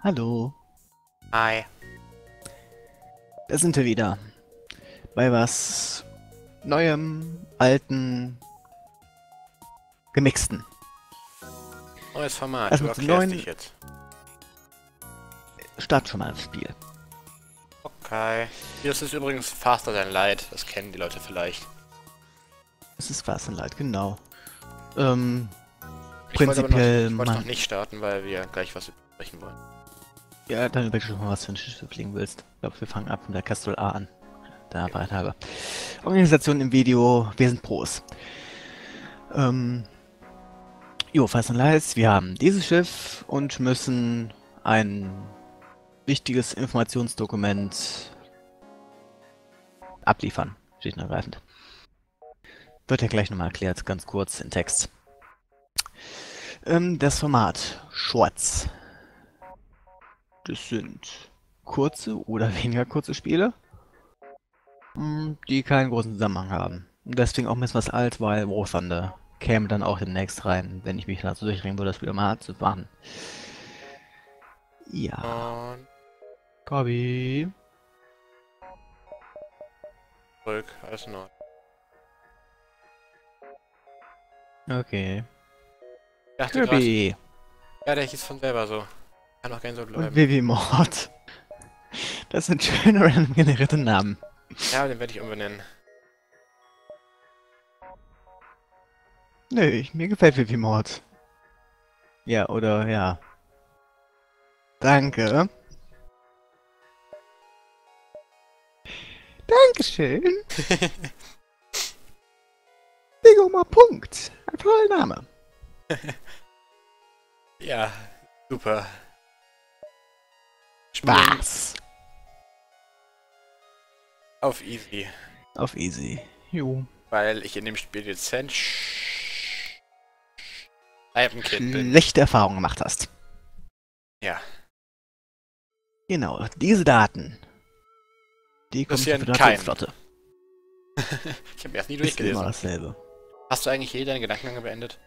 Hallo, Hi. da sind wir wieder. Bei was Neuem, Alten, Gemixten. Neues Format, Also du mit dem erklärst neuen dich jetzt. Start schon mal das Spiel. Okay. Das ist übrigens Faster Than Light, das kennen die Leute vielleicht. Es ist Fast and Light, genau. Ich wollte aber Prinzipiell, noch man... nicht starten, weil wir gleich was besprechen wollen. Ja, dann überleg schon mal, was für ein Schiff du fliegen willst. Ich glaube, wir fangen ab mit der Castrol A an. Der Beiträge. Organisation im Video, wir sind Pros. Fast and Light, wir haben dieses Schiff und müssen ein wichtiges Informationsdokument abliefern, schlicht und ergreifend. Wird ja gleich nochmal erklärt, ganz kurz in Text. Das Format Shorts. Das sind kurze oder weniger kurze Spiele, die keinen großen Zusammenhang haben. Und deswegen auch ein bisschen was alt, weil War Thunder käme dann auch demnächst rein, wenn ich mich dazu durchringen würde, das wieder mal zu machen. Ja. Und Gabi. zurück, alles in Ordnung. Okay. Ich dachte grad, Kirby. ja, der hieß von selber so. Kann doch gerne so Und bleiben. Vivi Mord. Das sind schöne random generierte Namen. Ja, den werde ich umbenennen. Nö, mir gefällt Vivi Mord. Ja, oder ja. Danke. Dankeschön. Bigoma Punkt. Ein toller Name. Ja, super. Spielen Was? auf easy. Auf easy. Jo. Weil ich in dem Spiel dezent Kind bin. Schlechte Erfahrungen gemacht hast. Ja. Genau, diese Daten. Die kommen zur Interessieren keinen. Föderationsflotte. Ich habe erst nie Ist immer durchgelesen. dasselbe. Hast du eigentlich hier deinen Gedankengang beendet?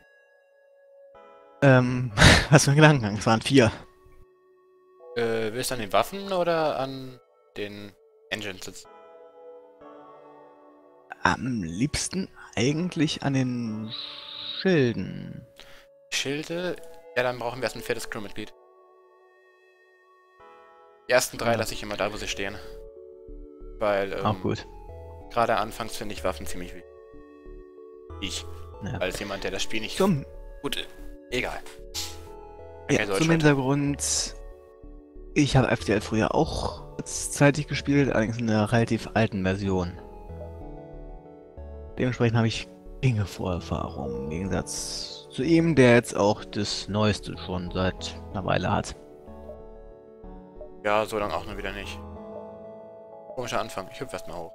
Was für ein Gedankengang? Es waren 4. Willst du an den Waffen oder an den Engines sitzen? Am liebsten eigentlich an den Schilden. Schilde? Ja, dann brauchen wir erst ein viertes Crewmitglied. Die ersten 3 Ja. lasse ich immer da, wo sie stehen. Weil, Auch gut. gerade anfangs finde ich Waffen ziemlich wichtig. Ja. Als jemand, der das Spiel nicht... Zum, Gut, egal. ja, Okay, zum Deutschland. Hintergrund. Ich habe FTL früher auch zeitig gespielt, allerdings in einer relativ alten Version. Dementsprechend habe ich geringe Vorerfahrung im Gegensatz zu ihm, der jetzt auch das Neueste schon seit einer Weile hat. Ja, so lange auch nur wieder nicht. Komischer Anfang. Ich hüpfe erstmal hoch.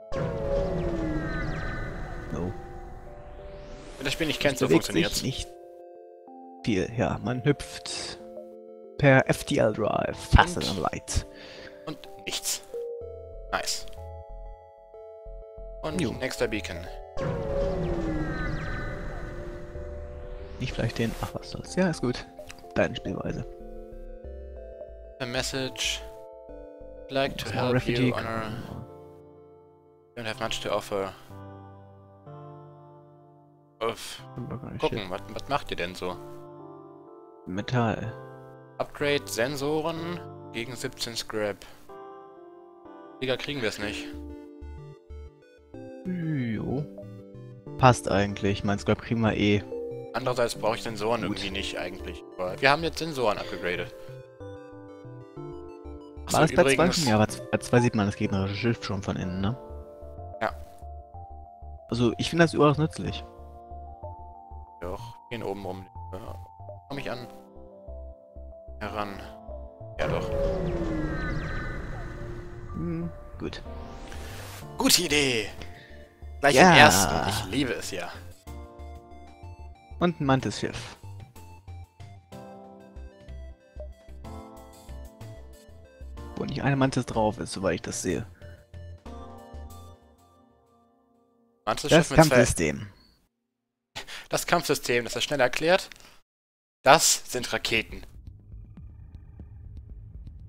No. Wenn das Spiel nicht kennt, so Bewegt funktioniert's. sich nicht viel, ja. Man hüpft per FTL Drive, faster Und- than light. Und nichts. Nice. Und Jo. nächster Beacon. Nicht vielleicht den. Ach, was soll's. Ja, ist gut. Deine Spielweise. A message. Like to Was help Refugee. you on our... Don't have much to offer. Gucken, was macht ihr denn so? Metall. Upgrade Sensoren gegen 17 Scrap. Digga, kriegen wir es nicht. Jo. Passt eigentlich. Mein Scrap kriegen wir eh. Andererseits brauche ich Sensoren Gut. irgendwie nicht eigentlich. Aber wir haben jetzt Sensoren upgegradet. War das bei 2 übrigens, schon? Ja, bei 2 sieht man das gegnerische Schiff schon von innen, ne? Ja. Also, ich finde das überaus nützlich. Doch, gehen oben rum. Ja. Komm ich an. Heran. Ja doch. Gut. Gute Idee! Gleich Ja. im ersten. Ich liebe es ja. Und ein Mantis-Schiff. Wo nicht eine Mantis drauf ist, soweit ich das sehe. Manches Das Schiff mit zwei... Kampfsystem. Das Kampfsystem, das ist schnell erklärt. Das sind Raketen.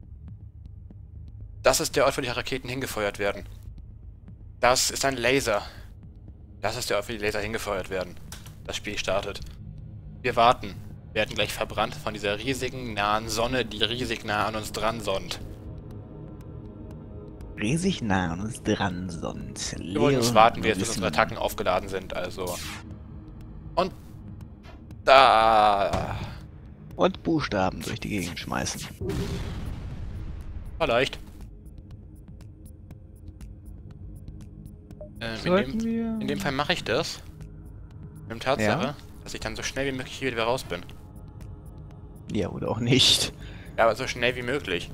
Das ist der Ort, wo die Raketen hingefeuert werden. Das ist ein Laser. Das ist der Ort, wo die Laser hingefeuert werden. Das Spiel startet. Wir warten. Wir werden gleich verbrannt von dieser riesigen, nahen Sonne, die riesig nah an uns dran sonnt. Riesig nah an uns dran, sonst. Übrigens warten wir jetzt, bis unsere Attacken aufgeladen sind, also. Und da. Und Buchstaben durch die Gegend schmeißen. Vielleicht. In dem Fall mache ich das. Mit dem Tatsache, dass ich dann so schnell wie möglich hier wieder raus bin. Ja, oder auch nicht. Ja, aber so schnell wie möglich.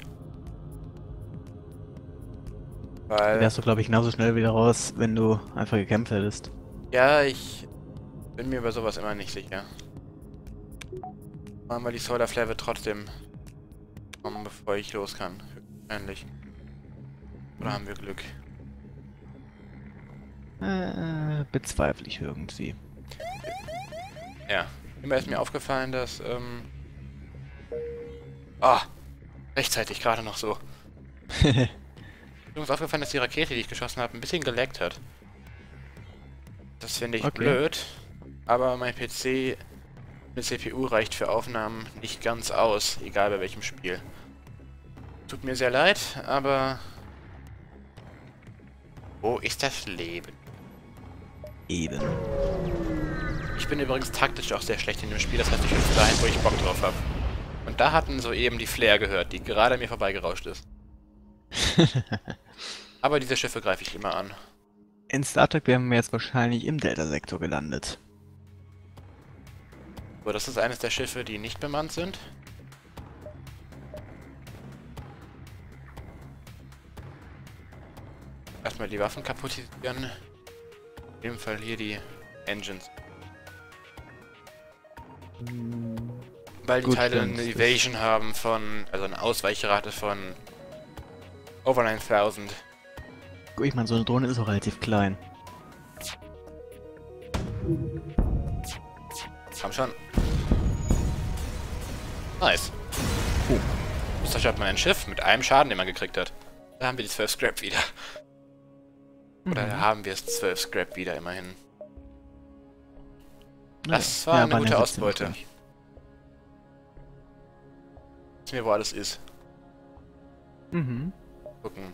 Weil... Wärst du, glaube ich, genauso schnell wieder raus, wenn du einfach gekämpft hättest. Ja, ich bin mir über sowas immer nicht sicher. Machen wir die Solar Flare wird trotzdem kommen, bevor ich los kann. Höchstwahrscheinlich. Oder haben wir Glück? Bezweifle ich irgendwie. Ja. Immer ist mir aufgefallen, dass, Ah! Rechtzeitig gerade noch so. Mir ist aufgefallen, dass die Rakete, die ich geschossen habe, ein bisschen geleckt hat. Das finde ich blöd, aber mein PC mit CPU reicht für Aufnahmen nicht ganz aus, egal bei welchem Spiel. Tut mir sehr leid, aber... Wo ist das Leben? Eben. Ich bin übrigens taktisch auch sehr schlecht in dem Spiel, das heißt, ich hüpfe dahin, wo ich Bock drauf habe. Und da hatten soeben die Flare gehört, die gerade an mir vorbeigerauscht ist. Aber diese Schiffe greife ich immer an. In Star Trek wären wir jetzt wahrscheinlich im Delta-Sektor gelandet. So, das ist eines der Schiffe, die nicht bemannt sind. Erstmal die Waffen kaputtisieren. In dem Fall hier die Engines. Weil die Teile eine Evasion haben von, also eine Ausweichrate von over 9000. Gut, ich meine, so eine Drohne ist auch relativ klein. Komm schon. Nice. Das zerstört man ein Schiff mit einem Schaden, den man gekriegt hat. Da haben wir die 12 Scrap wieder. Oder haben wir es 12 Scrap wieder, immerhin. Das war eine gute Ausbeute. Wissen wir, wo alles ist. Gucken.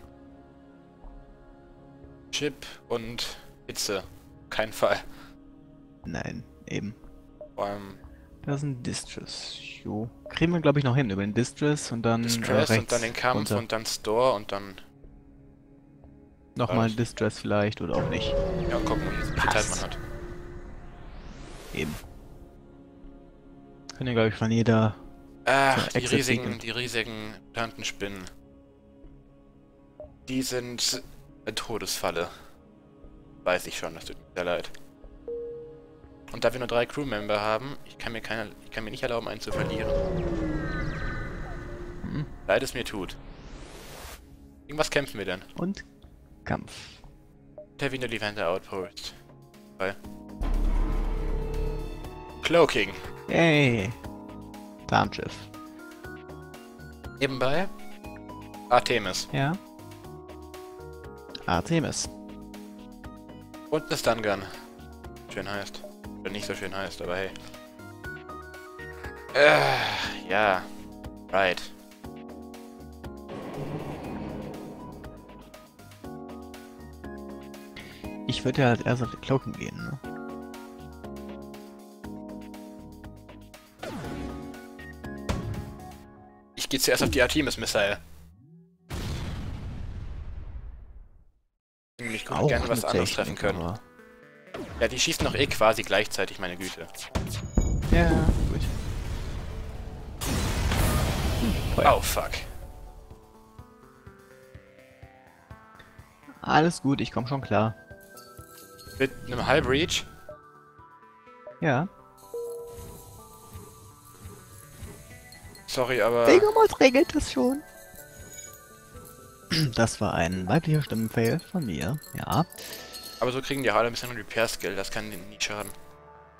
Chip und Hitze. Kein Fall. Nein, eben. Vor allem Da ist ein Distress. Jo. Kriegen wir, glaube ich, noch hin über den Distress und dann Distress rechts und dann den Kampf runter. und dann Store und dann... Nochmal Distress vielleicht oder auch nicht. Ja, gucken, wie viel Zeit man hat. Eben. Können ja, glaube ich, von jeder... Ach, so die riesigen Mutantenspinnen. Die sind eine Todesfalle. Weiß ich schon, das tut mir sehr leid. Und da wir nur 3 Crewmember haben, ich kann mir nicht erlauben, einen zu verlieren. Leid es mir tut. Gegen was kämpfen wir denn? Und Kampf. Tervino Levander Outpost. Weil. Cloaking. Yay. Tarnschiff. Nebenbei Artemis. Ja. Artemis. Und eine Stun Gun. Schön heißt. Oder nicht so schön heißt, aber hey. Ja. Right. Ich würde ja halt erst auf die Cloaking gehen, ne? Ich gehe zuerst auf die Artemis-Missile. Ich könnte gerne was anderes treffen können. Aber... Ja, die schießen doch eh quasi gleichzeitig, meine Güte. Ja, gut. Oh, fuck. Alles gut, ich komme schon klar. Mit einem Halbreach? Ja. Sorry, aber... Vegamot regelt das schon. Das war ein weiblicher Stimmenfail von mir, ja. Aber so kriegen die auch alle ein bisschen Repair-Skill, das kann denen nie schaden.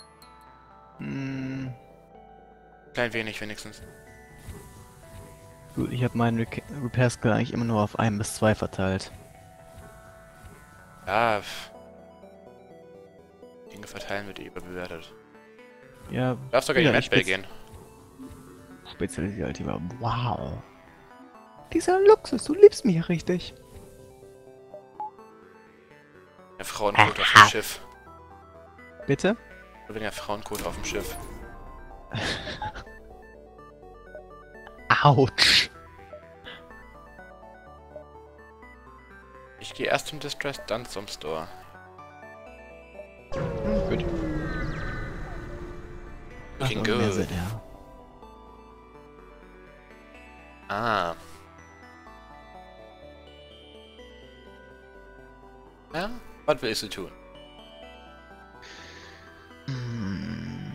Klein wenig wenigstens. Gut, ich habe meinen Repair Skill eigentlich immer nur auf 1 bis 2 verteilt. Ja, Dinge verteilen wird überbewertet. Ja, Du darfst sogar in die ja, Medbay gehen. Spezialisiert lieber. Wow. Dieser Luxus, du liebst mich ja richtig. Der Frauencode auf dem Schiff. Bitte? Ich bin ja Frauencode auf dem Schiff. Autsch. Ich gehe erst zum Distress, dann zum Store. Gut. Looking Macht mehr good. Sinn, ja. Ah. Ja? Was willst du tun? Hm.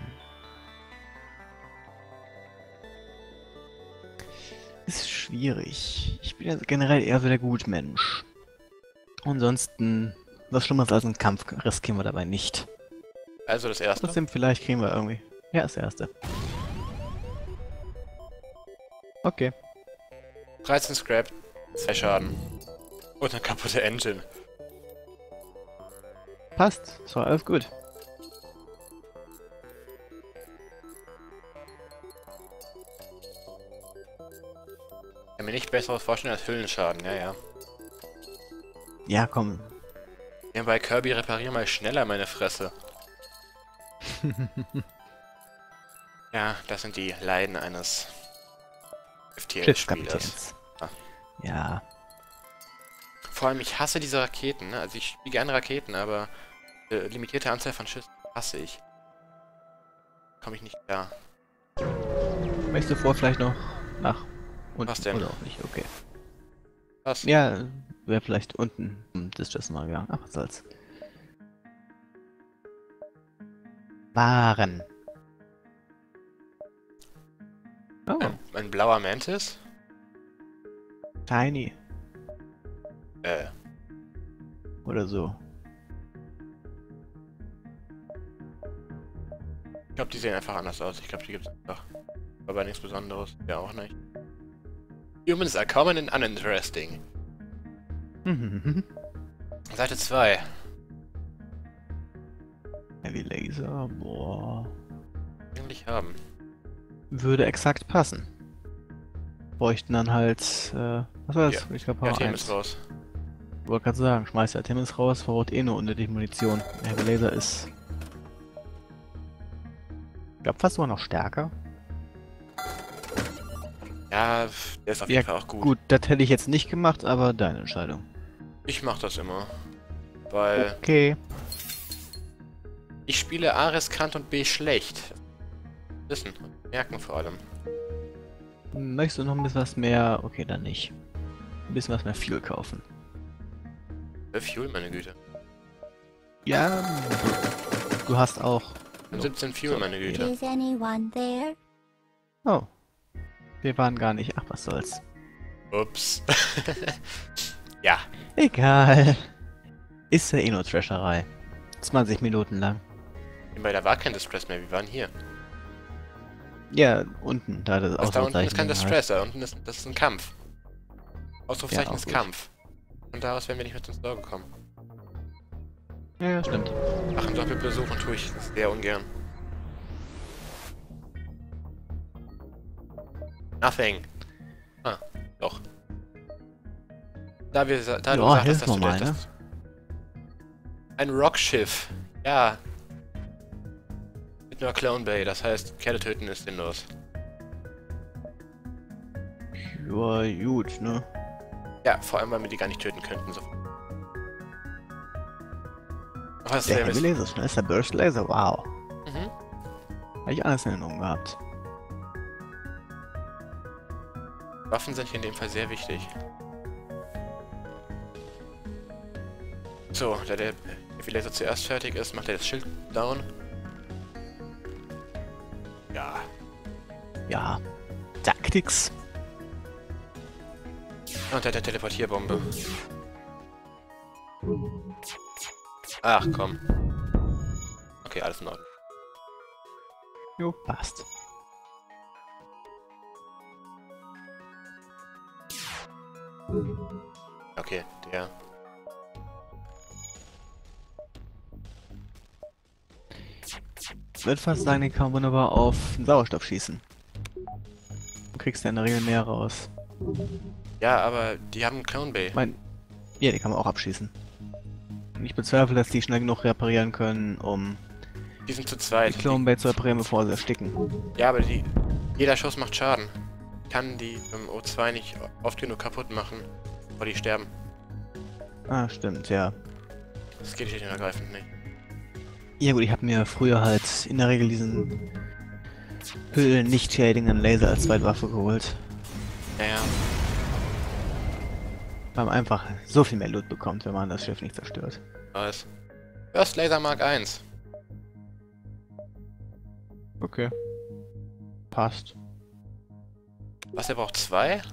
Ist schwierig. Ich bin ja generell eher so der Gutmensch. Ansonsten, was Schlimmeres als einen Kampf riskieren wir dabei nicht. Also das erste. Trotzdem, vielleicht kriegen wir irgendwie. Ja, das erste. Okay. 13 Scrap, 2 Schaden. Und eine kaputte Engine. Passt. Ist doch alles gut. Ich kann mir nicht besseres vorstellen als Hüllenschaden, ja, ja. Ja, komm. Ja, bei Kirby reparier mal schneller, meine Fresse. Ja, das sind die Leiden eines FTL-Spielers. Schiffskapitäns. Ah. Ja. Vor allem, ich hasse diese Raketen, ne? Also ich spiele gerne Raketen, aber limitierte Anzahl von Schüssen hasse ich. Komme ich nicht klar. Möchtest du vor vielleicht noch nach unten? Was denn? Oder auch nicht? Okay. Was? Ja, wäre vielleicht unten das mal gegangen. Ach, was soll's. Waren. Oh, Ein blauer Mantis? tiny. Äh, Oder so. ich glaube, die sehen einfach anders aus. Ich glaube, die gibt es einfach. Aber nichts Besonderes. Ja, auch nicht. Humans are common and uninteresting. Seite 2. Heavy Laser, boah. Eigentlich haben. Würde exakt passen. Bräuchten dann halt, was war das? Ja. Ich glaube, Ja, Power Team 1. ist raus. Wollte gerade sagen, schmeißt der Timmins raus, verbaut eh nur unnötig Munition. Heavy Laser ist. Ich glaube fast sogar noch stärker. Ja, der ist auf jeden Fall auch gut. Gut, das hätte ich jetzt nicht gemacht, aber deine Entscheidung. Ich mach das immer. Weil Okay. ich spiele A riskant und B schlecht. Wissen und merken vor allem. Möchtest du noch ein bisschen was mehr? Okay, dann nicht. Ein bisschen was mehr Fuel kaufen. Fuel, meine Güte. Ja, du hast auch. 17 Fuel, meine Güte. Is anyone there? Oh. Wir waren gar nicht. Ach, was soll's. Ups. Ja. Egal. Ist ja eh nur Trasherei. 20 Minuten lang. Weil da war kein Distress mehr, wir waren hier. Ja, unten, da das Was da unten ist kein halt. Distress, da unten ist, das ist ein Kampf. Ausrufzeichen Ja, auch ist gut. Kampf. Und daraus werden wir nicht mehr zum Store gekommen. Ja, stimmt. Ach, einen Doppelbesuchen tue ich sehr ungern. Nothing. Ah, doch. Da du Ja, sagtest, hilf dass du mal, das... Ein Rockschiff. Ja. Mit nur Clone Bay, das heißt, Kerle töten ist sinnlos. Ja, gut, ne? Ja, vor allem, weil wir die gar nicht töten könnten. So. Was Der wäre Heavy Laser, schnellster Burst Laser, wow. Mhm. Habe ich alles in Erinnerung gehabt. Waffen sind hier in dem Fall sehr wichtig. So, da der Heavy Laser zuerst fertig ist, macht er das Schild down. Ja. Ja. Tactics. Und der Teleportierbombe. Ach komm. Okay, alles in Ordnung. Jo, passt. Okay, der. Ich würde fast sagen, den kann man wunderbar auf den Sauerstoff schießen. Du kriegst ja in der Regel mehr raus. Ja, aber die haben Clone Bay. Ja, die kann man auch abschießen. Ich bezweifle, dass die schnell genug reparieren können, um Die sind zu die zweit. Clone Bay zu reparieren, bevor sie ersticken. Ja, aber jeder Schuss macht Schaden. Kann die im O2 nicht oft genug kaputt machen, bevor die sterben. Ah, stimmt, ja. Das geht schlicht und ergreifend nicht. Ja gut, ich habe mir früher halt in der Regel diesen Höhlen nicht schädigenden Laser als Zweitwaffe geholt. Naja, Weil man einfach so viel mehr Loot bekommt, wenn man das Schiff nicht zerstört. was? First Laser Mark 1. Okay. Passt. Was, der braucht 2?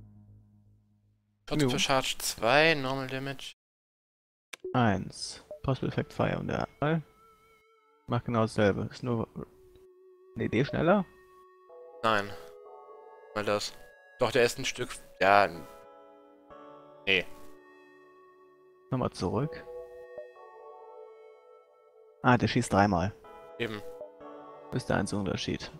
Shots Jo. per Charge 2, Normal Damage. 1. Possible Effect Fire und der Ball macht genau dasselbe. Ist nur eine Idee schneller? Nein. Mal das. Doch, der ist ein Stück... Ja... Nee. Nochmal zurück. Ah, der schießt dreimal. Eben. Ist der einzige Unterschied.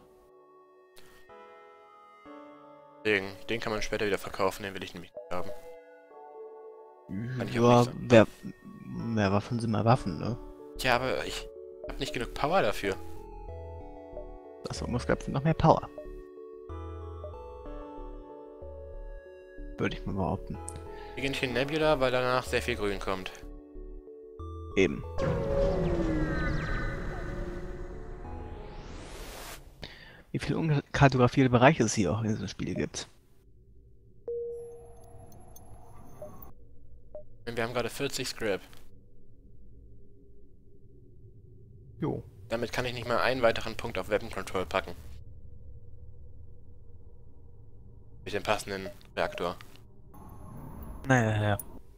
Den kann man später wieder verkaufen, den will ich nämlich nicht haben. Kann ich Ja, auch nicht mehr Waffen sind mehr Waffen, ne? Ja, aber ich hab nicht genug Power dafür. Das Muskeln noch mehr Power. Würde ich mal behaupten. Wir gehen hier in Nebula, weil danach sehr viel Grün kommt. Eben. Wie viele unkartografierte Bereiche es hier auch in diesem Spiel gibt. Wir haben gerade 40 Scrap. Jo. Damit kann ich nicht mal einen weiteren Punkt auf Weapon Control packen. Mit dem passenden Reaktor. Naja,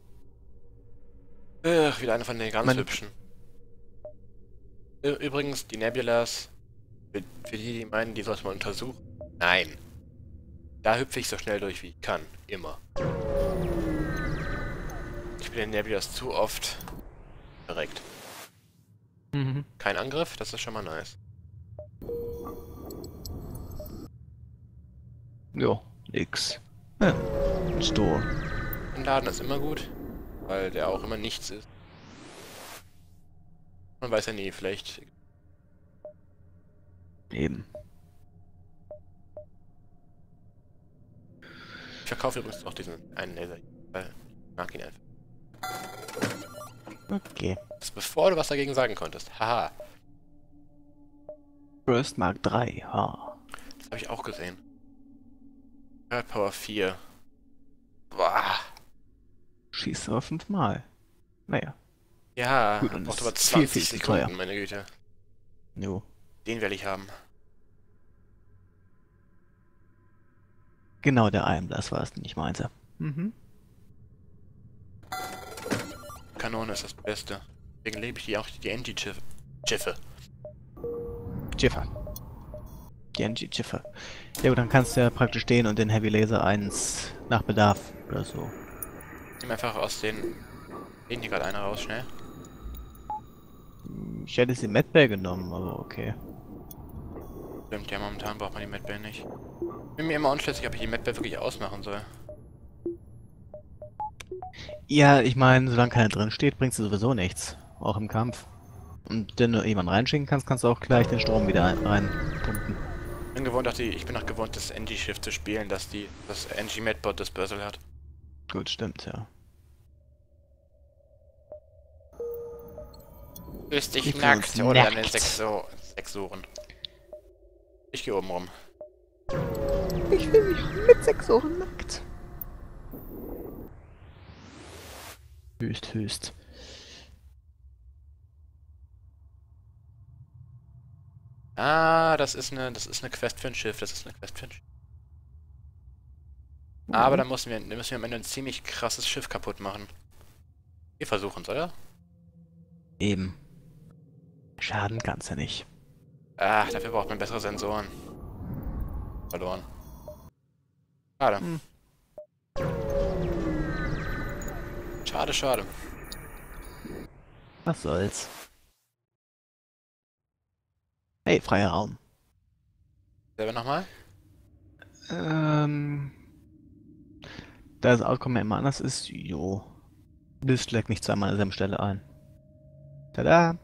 Wieder einer von den ganz hübschen. Übrigens, die Nebulas, für die, die meinen, die sollte man untersuchen. Nein. Da hüpfe ich so schnell durch, wie ich kann. Immer. Ich bin in Nebulas zu oft direkt. Mhm. Kein Angriff, das ist schon mal nice. Jo, nix. Ja, Store. Ein Laden ist immer gut, weil der auch immer nichts ist. Man weiß ja nie, vielleicht... Eben. Ich verkaufe übrigens auch diesen einen Laser, weil ich mag ihn einfach. Okay. Das ist bevor du was dagegen sagen konntest. Haha. Burst Mark 3, ha. Das habe ich auch gesehen. Earth Power 4. Boah. Schießt aber 5-mal. Naja. Ja, Gut, und braucht ist aber viel, 20 viel zu Sekunden, teuer. meine Güte. Jo. Den werde ich haben. Genau der Iron Blast war es, den ich meinte. Mhm. Kanone ist das Beste. Deswegen lebe ich auch die Anti-Schiffe. Jiffer. Genji Jiffer. Ja gut, dann kannst du ja praktisch stehen und den Heavy Laser 1 nach Bedarf oder so. Nimm einfach aus den... Gehen hier gerade einer raus, schnell. Ich hätte sie Medbay genommen, aber okay. Stimmt, ja, momentan braucht man die Medbay nicht. Bin mir immer unschlüssig, ob ich die Medbay wirklich ausmachen soll. Ja, ich meine, solange keiner drin steht, bringt sie sowieso nichts. Auch im Kampf. Und wenn du jemanden reinschicken kannst, kannst du auch gleich den Strom wieder reinpumpen. Ich bin auch gewohnt, das NG-Schiff zu spielen, dass das NG-Medbot Dispersal hat. Gut, stimmt, ja. Küsst dich Ich nackt fühl's oder nackt. eine Sexohren. Ich gehe oben rum. Ich will mich mit 6 Ohren nackt. Höchst. Ah, das ist eine Quest für ein Schiff, Aber da müssen wir am Ende ein ziemlich krasses Schiff kaputt machen. Wir versuchen's, oder? Eben. Schaden kann's ja nicht. Ach, dafür braucht man bessere Sensoren. Verloren. Schade. Schade, schade. Was soll's. Hey, freier Raum. Selber nochmal? Da das Outcome ja immer anders ist, jo. Das schlägt nicht zweimal an derselben Stelle ein. Tada!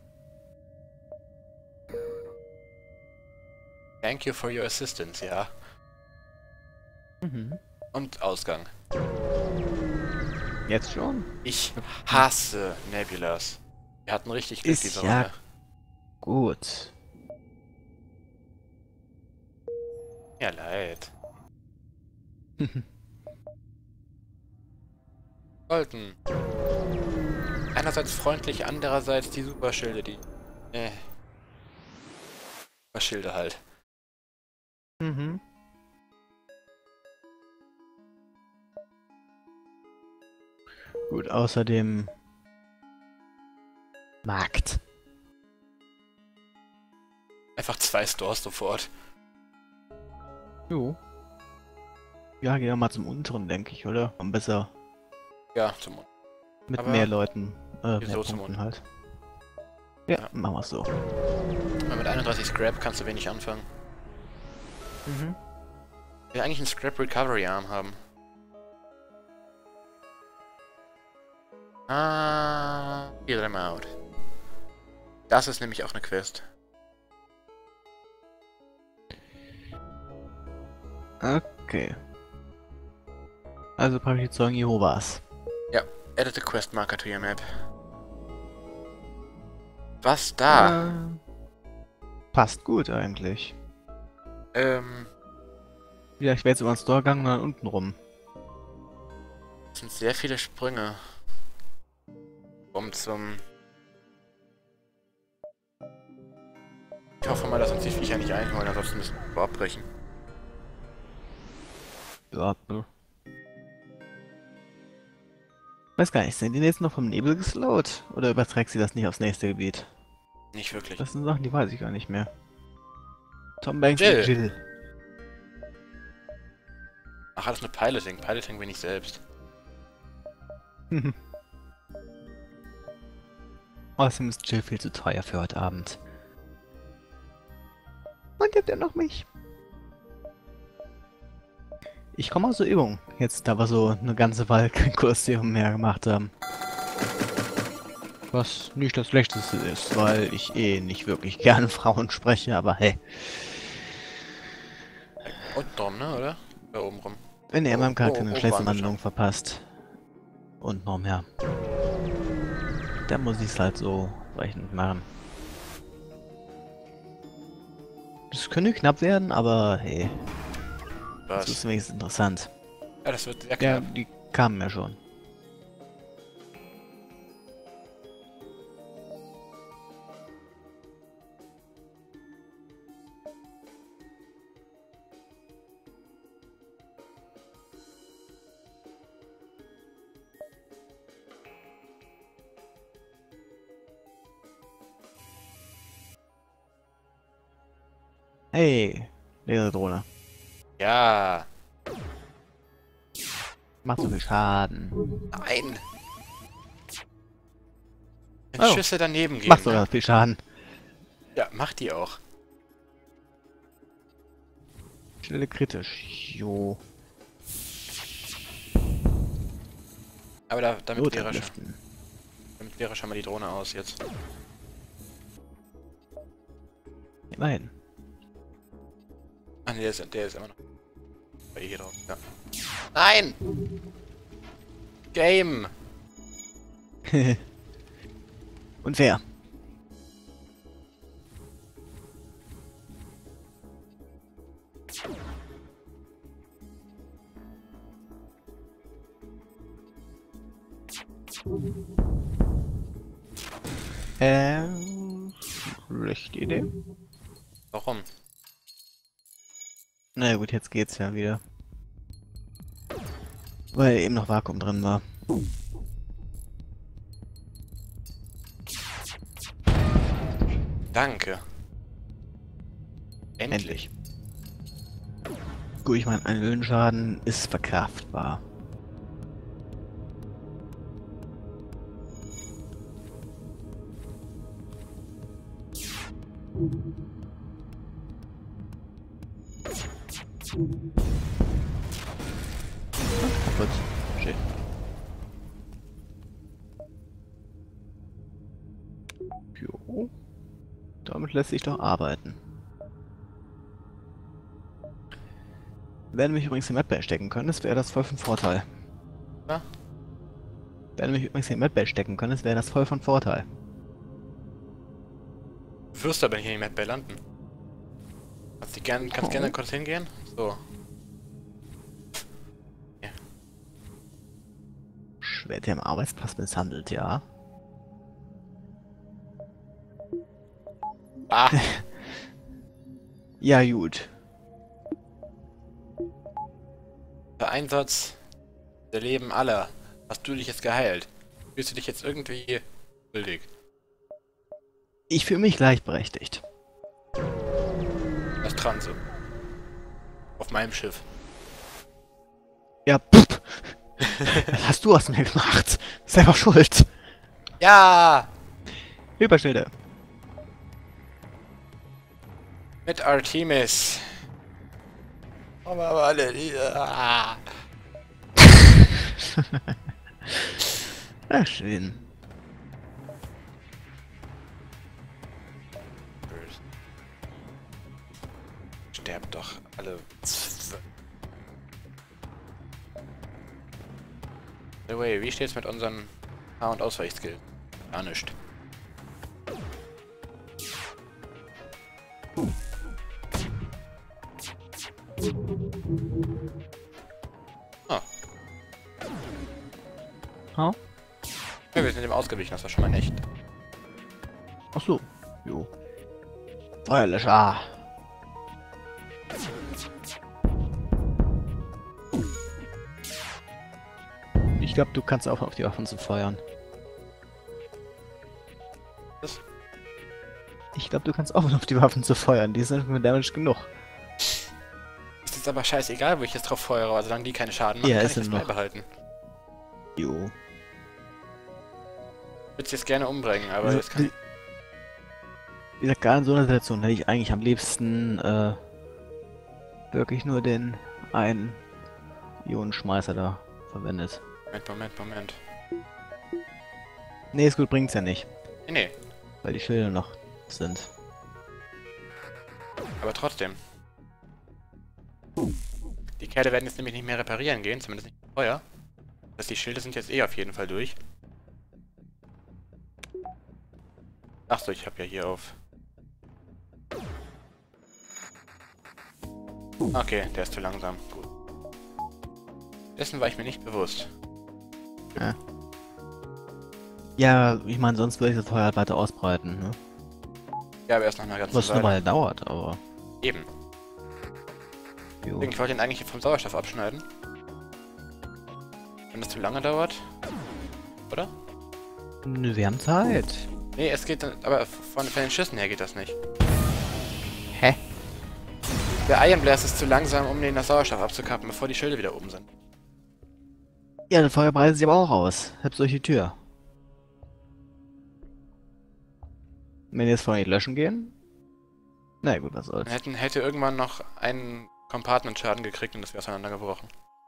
Thank you for your assistance, ja. Mhm. Und Ausgang. Jetzt schon? Ich hasse Nebulas. Wir hatten richtig Glück Ist diese ja Runde. gut. Ja, leid. Golden. Einerseits freundlich, andererseits die Superschilde, die... Superschilde halt. Mhm. Gut, außerdem Markt. Einfach 2 Stores sofort. Jo. Ja, gehen wir mal zum unteren, denke ich, oder? Und besser Ja, zum Mund. mit Aber mehr Leuten, mehr wieso zum Punkten Mund? halt. Ja, Ja. machen wir es so. Weil mit 31 Scrap kannst du wenig anfangen. Mhm. Ich will eigentlich einen Scrap Recovery Arm haben. Ah, heal them out. Das ist nämlich auch eine Quest. Okay. Also praktisch die Zeugen Jehovas. Ja, edit the quest marker to your map. Was da? Passt gut eigentlich. Ähm, Ja, ich wäre jetzt über den Store gegangen und dann unten rum. es sind sehr viele Sprünge. Um zum... Ich hoffe mal, dass uns die Viecher nicht einholen, ansonsten müssen wir abbrechen. Ja, weiß gar nicht, sind die jetzt noch vom Nebel geslowt? Oder überträgt sie das nicht aufs nächste Gebiet? Nicht wirklich. Das sind Sachen, die weiß ich gar nicht mehr. Tom Banks Jill. und Jill. Ach, das ist eine Piloting. Piloting bin ich selbst. Außerdem ist Jill viel zu teuer für heute Abend. Und habt ihr noch mich? Ich komme aus der Übung. Jetzt, da wir so eine ganze Weile kein Kurssystem mehr gemacht haben. Was nicht das Schlechteste ist, weil ich eh nicht wirklich gerne Frauen spreche, aber hey. Unten drum, ne, oder? Da oben rum. Wenn ihr meinem Charakter eine schlechte waren wir Handlung verpasst. Und noch mehr. Dann muss ich es halt so reichend machen. Das könnte knapp werden, aber hey. Das Was? ist wenigstens interessant. Ja, das wird sehr Ja, knapp. die kamen ja schon. Hey, Laserdrohne. Ja. Macht so viel Schaden. Nein. Wenn Oh. Schüsse daneben gehen. Macht sogar viel Schaden. Ja, macht die auch. Stelle kritisch. Jo. Aber damit wäre Notlüften. schon mal die Drohne aus jetzt. Immerhin. Ah ne, der ist immer noch bei hier drauf. Ja. Nein! Game! Unfair. Schlechte Idee. Warum? Na gut, jetzt geht's ja wieder. Weil eben noch Vakuum drin war. Danke. Endlich. Gut, ich meine, ein Höhenschaden ist verkraftbar. Kaputt. Schön. Jo. Damit lässt sich doch arbeiten. Wenn wir mich übrigens in Medbay stecken können, das wäre das voll von Vorteil. Ja? Wenn wir mich übrigens in Medbay stecken können, das wäre das voll von Vorteil. Du wirst aber hier in die Medbay landen. Kannst gerne kurz hingehen? So. Ja. Schwert hier am Arbeitsplatz misshandelt, ja. Ah! Ja, gut. Der Einsatz der Leben aller. Hast du dich jetzt geheilt? Fühlst du dich jetzt irgendwie schuldig? Ich fühle mich gleichberechtigt. Das Transe. Auf meinem Schiff. Ja, pff. Was hast du aus mir gemacht? Selber schuld. Ja! Hyperschilde. Mit Artemis. Aber alle. Ah. Ach, schön. Sterbt doch alle. By the way, wie steht's mit unseren Haar- und Ausweichskill? Gar nicht. Ah. Ha? Ja, wir sind dem ausgewichen, das war schon mal echt. Ach so. Jo. Feuerlöscher. Ich glaube, du kannst auch auf die Waffen zu feuern. Was? Ich glaube, du kannst auch auf die Waffen zu feuern. Die sind mit Damage genug. Ist jetzt aber scheißegal, wo ich jetzt drauf feuere, aber solange die keine Schaden machen, Ja, kann ist ich das noch. beibehalten. Jo. Ich würde es jetzt gerne umbringen, aber Also, das kann... wie gesagt, gerade in so einer Situation hätte ich eigentlich am liebsten wirklich nur den einen Ionenschmeißer da verwendet. Moment. Nee, ist gut, bringt's ja nicht. Nee, Weil die Schilder noch sind. aber trotzdem. Die Kerle werden jetzt nämlich nicht mehr reparieren gehen, zumindest nicht mit Feuer. Das heißt, die Schilde sind jetzt eh auf jeden Fall durch. Achso, ich habe ja hier auf... Okay, der ist zu langsam. Gut. Dessen war ich mir nicht bewusst. Ja. Ja, ich meine, sonst würde ich das Feuer halt weiter ausbreiten, ne? Ja, aber erst nach einer ganzen Was eine Weile. Weile dauert, aber. Eben. Jo. Ich wollte ihn eigentlich vom Sauerstoff abschneiden. Wenn das zu lange dauert. Oder? Nö, wir haben Zeit. Nee, es geht dann, aber von den Schüssen her geht das nicht. Hä? Der Iron Blast ist zu langsam, um den Sauerstoff abzukappen, bevor die Schilde wieder oben sind. Ja, das Feuer breitet sich aber auch aus. Selbst durch die Tür. Wenn wir jetzt vorher nicht löschen gehen? Na gut, was soll's. Hätte irgendwann noch ein Compartment Schaden gekriegt und das wäre auseinandergebrochen.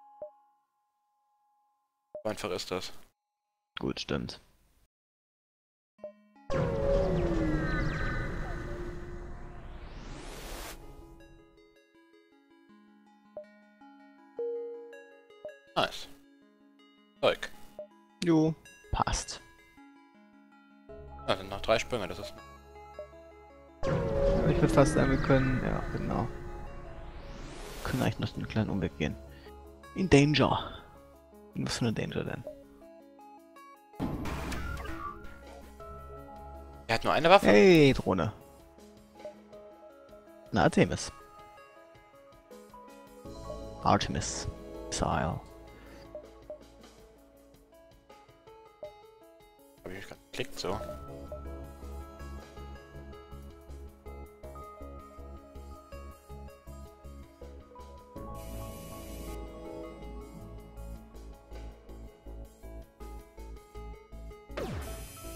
So einfach ist das. Gut, stimmt. Nice. Zeug. Jo, passt. Da sind noch 3 Sprünge, das ist... Ja, ich würde fast sagen, wir können, ja, genau. Wir können eigentlich noch einen kleinen Umweg gehen. In Danger. Was für eine Danger denn? Er hat nur eine Waffe? Hey, Drohne. Na, Artemis. Artemis. Missile. Hab ich gerade geklickt, so.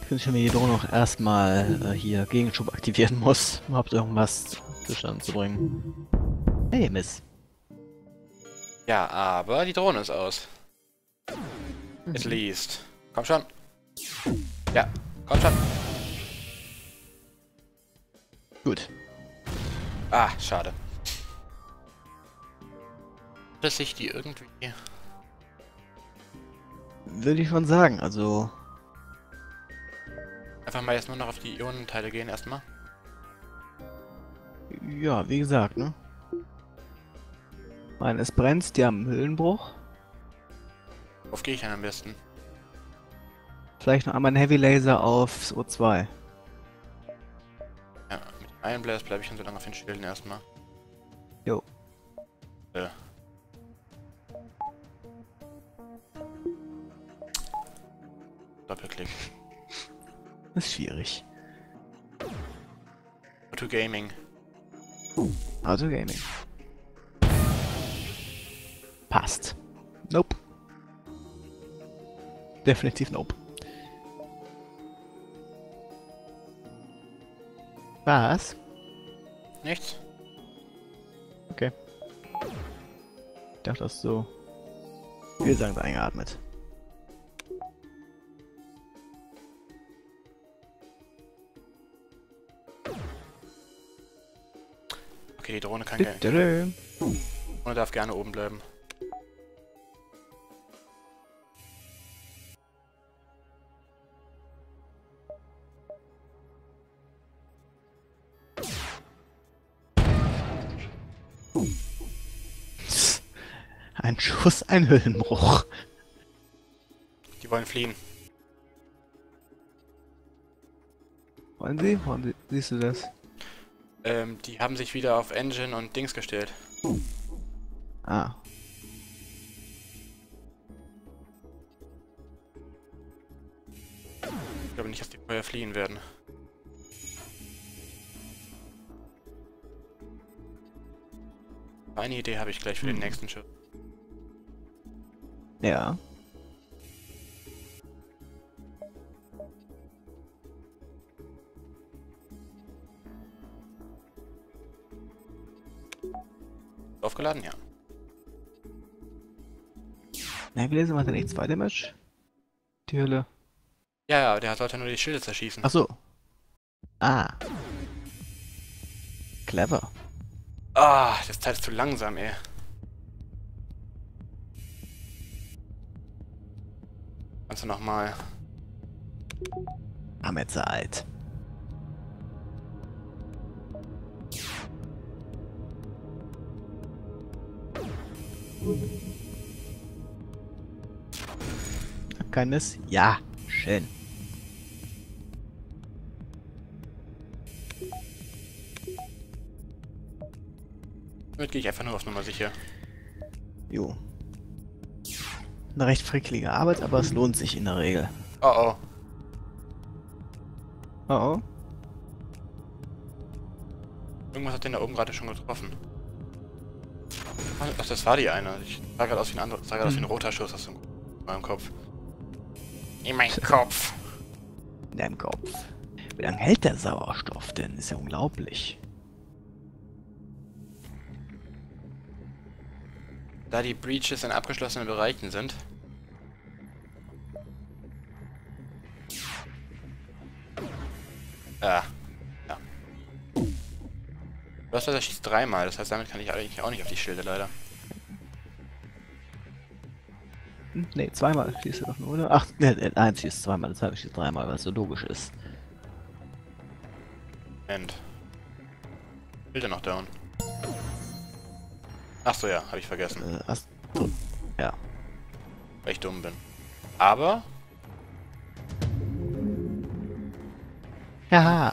Finde ich mir die Drohne noch erstmal hier Gegenschub aktivieren muss, um überhaupt irgendwas zustande zu bringen. Hey, Miss. Ja, aber die Drohne ist aus. At least. Komm schon. Ja, komm schon. Gut. Ah, schade. Dass ich die irgendwie... Würde ich schon sagen, also... Einfach mal jetzt nur noch auf die Ionenteile gehen erstmal. Ja, wie gesagt, ne? Meine, es brennt, die haben einen Höhlenbruch. Worauf gehe ich denn am besten? Vielleicht noch einmal ein Heavy Laser aufs O2. Ja, mit dem Iron Blast bleibe ich schon so lange auf den Schilden erstmal. Jo. Doppelklick. Ist schwierig. To Gaming. Also Gaming. Passt. Nope. Definitiv nope. Was? Nichts? Okay. Ich dachte, das ist so. Wir sagen eingeatmet. Okay, die Drohne kann Dö-dö-dö. Drohne darf gerne oben bleiben. Ein Schuss, ein Höhlenbruch. Die wollen fliehen. Wollen Sie? Siehst du das? Die haben sich wieder auf Engine und Dings gestellt. Ah. Ich glaube nicht, dass die vorher fliehen werden. Eine Idee habe ich gleich für den nächsten Schiff. Ja. Aufgeladen? Ja. Na, wie lesen wir denn nicht 2 Damage? Die Hölle. Ja, ja, der sollte nur die Schilde zerschießen. Ach so. Ah. Clever. Ah, das Teil ist zu langsam, ey. Kannst du nochmal... Haben wir Zeit. Kein Miss? Ja, schön. Damit gehe ich einfach nur auf Nummer sicher. Jo. Eine recht fricklige Arbeit, aber es lohnt sich in der Regel. Oh oh. Oh oh. Irgendwas hat den da oben gerade schon getroffen. Ach, das war die eine. Ich sah gerade aus wie ein anderer, sah gerade aus wie ein roter Schuss aus meinem Kopf. In meinem Kopf. In deinem Kopf. Wie lange hält der Sauerstoff denn? Ist ja unglaublich. Da die Breaches in abgeschlossenen Bereichen sind. Ja. Was er schießt 3-mal, das heißt, damit kann ich eigentlich auch nicht auf die Schilde, leider. Hm, nee, 2-mal schießt er doch nur, oder? Ach, ne, 1 schießt 2-mal, das habe ich schießt 3-mal, weil es so logisch ist. End. Schilde noch down. Ach so, ja, habe ich vergessen. So, ja. Weil ich dumm bin. Aber... Ja.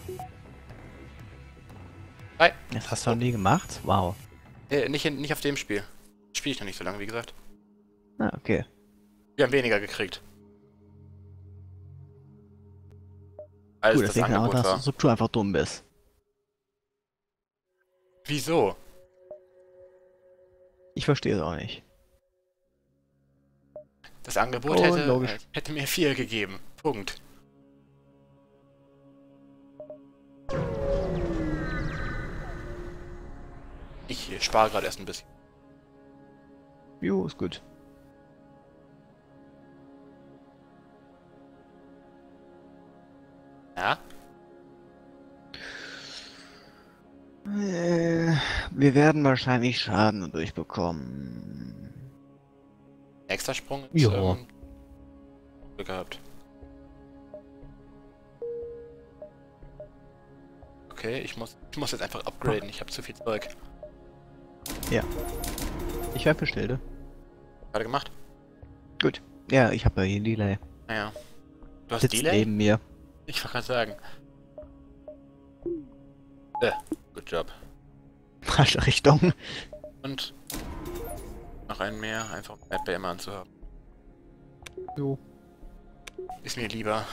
Hi. Das hast du noch nie gemacht? Wow. Nicht auf dem Spiel. Spiele ich noch nicht so lange, wie gesagt. Ah, okay. Wir haben weniger gekriegt. Als Gut, das deswegen auch, Angebot dass war. du einfach dumm bist. Wieso? Ich verstehe es auch nicht. Das Angebot Oh, logisch. hätte mir 4 gegeben. Punkt. Ich spare gerade erst ein bisschen. Jo, ist gut. Ja? Wir werden wahrscheinlich Schaden durchbekommen. Extra Sprung ist, Ja. Glück gehabt. Okay, ich muss jetzt einfach upgraden. Ich habe zu viel Zeug. Ja. Ich werfe Schilde. Gerade gemacht? Gut. Ja, ich habe ja hier einen Delay. Naja. Du hast Sitzt Delay? neben mir. Ich wollte gerade sagen. Good job. Falsche Richtung. Und noch einen mehr, einfach um Map immer anzuhaben. Jo. Ist mir lieber.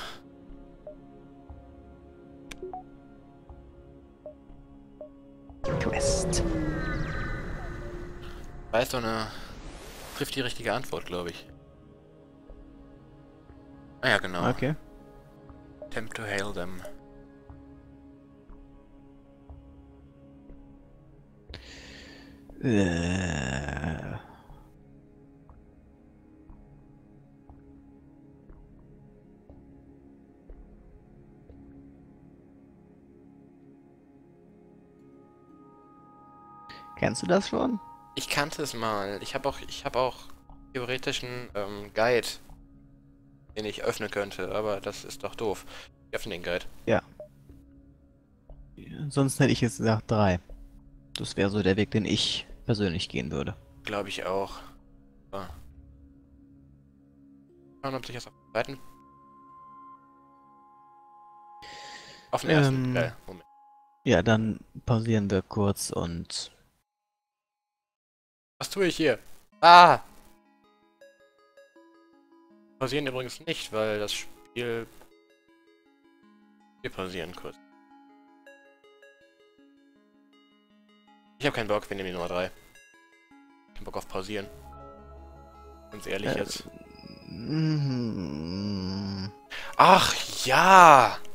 Quest. Weißt du, trifft die richtige Antwort, glaube ich. Ah ja, genau. Okay. Attempt to hail them. Kennst du das schon? Ich kannte es mal. Ich habe auch theoretisch einen Guide, den ich öffnen könnte, aber das ist doch doof. Ich öffne den Guide. Ja. Sonst hätte ich jetzt gesagt 3. Das wäre so der Weg, den ich persönlich gehen würde. Glaube ich auch. So. Schauen, ob sich das auf den zweiten. Auf den ersten. Geil. Moment. Ja, dann pausieren wir kurz und... Was tue ich hier? Ah! Pausieren übrigens nicht, weil das Spiel... Wir pausieren kurz. Ich habe keinen Bock, wir nehmen die Nummer 3. Kein Bock auf pausieren. Ganz ehrlich jetzt. Ach ja!